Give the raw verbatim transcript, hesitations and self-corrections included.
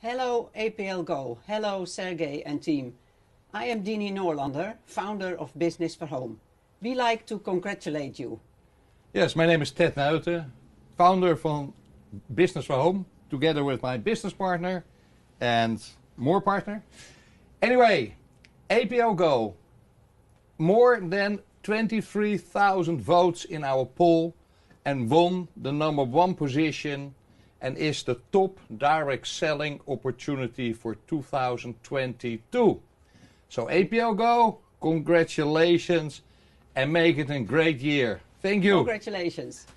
Hello A P L Go, hello Sergey and team. I am Dini Noorlander, founder of Business for Home. We like to congratulate you. Yes, my name is Ted Nuiten, founder from Business for Home, together with my business partner and more partner. Anyway, A P L Go, more than twenty-three thousand votes in our poll and won the number one position and is the top direct selling opportunity for two thousand twenty-two. So A P L Go, congratulations and make it a great year. Thank you. Congratulations.